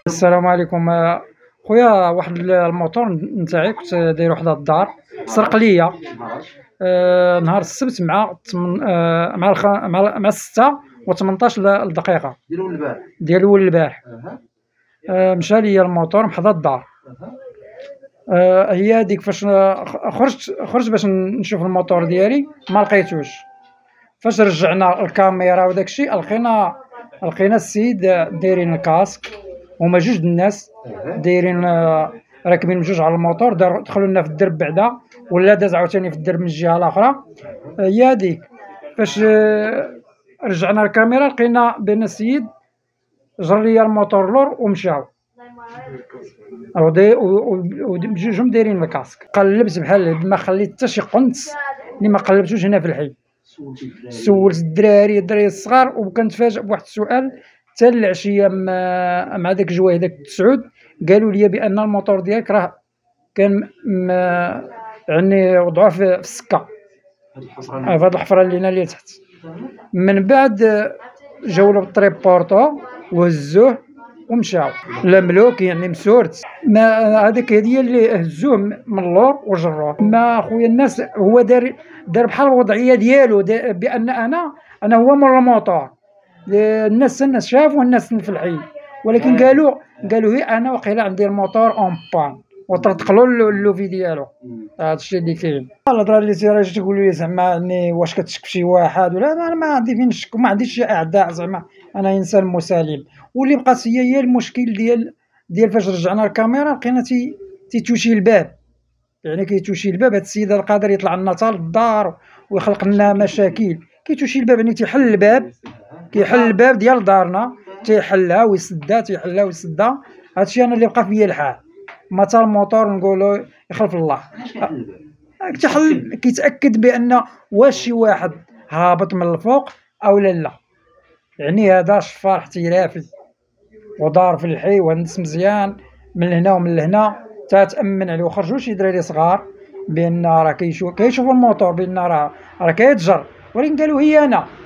السلام عليكم. خويا، واحد الموتور نتاعي كنت داير وحده الدار، سرق ليا نهار السبت مع مع 6 و18 دقيقة ديال اول البارح. مشى ليا الموتور محدا الدار. هي هذيك فاش خرجت باش نشوف الموتور ديالي ما لقيتوش. فاش رجعنا الكاميرا وداك الشيء لقينا السيد دايرين الكاسك، هما جوج الناس دايرين راكبين بجوج على الموتور، دخلوا لنا في الدرب بعدا، ولا داز عاوتاني في الدرب من الجهه الاخرى. هي هذيك فاش رجعنا الكاميرا لقينا بان السيد جر ليا الموتور لور ومشاو، وجوجهم دايرين الكاسك. قلبت بحال ما خليت حتى شي قنت اللي ما قلبتوش هنا في الحي. سولت الدراري الصغار وكنتفاجئ بواحد السؤال حتى العشيه مع داك الجوايه داك التسعود. قالوا لي بان الموتور ديالك راه كان يعني وضعوه في السكه، في هاد الحفره اللي تحت. من بعد جاو له بالطريبورطو وهزوه ومشاو. لا ملوك يعني مسورت، ما هذيك هي اللي هزوه من اللور وجروه. ما خويا الناس هو دار بحال الوضعيه ديالو بان انا هو مول الموتور. الناس شافوا الناس في الحي، ولكن قالوا هي انا وقيلا عندي الموتور اون بان، وترتقلوا اللوفي ديالو. هذا الشيء اللي كاين. الهضره اللي تيقولوا لي زعما واش كتشك في شي واحد ولا انا ما عندي فين نشك، وما عنديش شي اعداء. زعما انا انسان مسالم، واللي بقات هي المشكل ديال فاش رجعنا الكاميرا لقينا تيتوشي الباب. يعني كيتوشي الباب. هاد السيد القادر يطلع لنا حتى للدار ويخلق لنا مشاكل. كيتوشي الباب يعني تيحل الباب ديال دارنا، تيحلها ويسدها. هادشي انا اللي بقى فيا الحال. ما تا الموتور نقولوا يخلف الله. كيتاكد بان واش شي واحد هابط من الفوق او لا. يعني هذا شفار احترافي ودار في الحي وهندس مزيان من هنا ومن هنا، تتامن عليه. وخرجوا شي دراري صغار بان راه كيشوفوا الموتور بان راه كيتجر، ولكن قالوا هي انا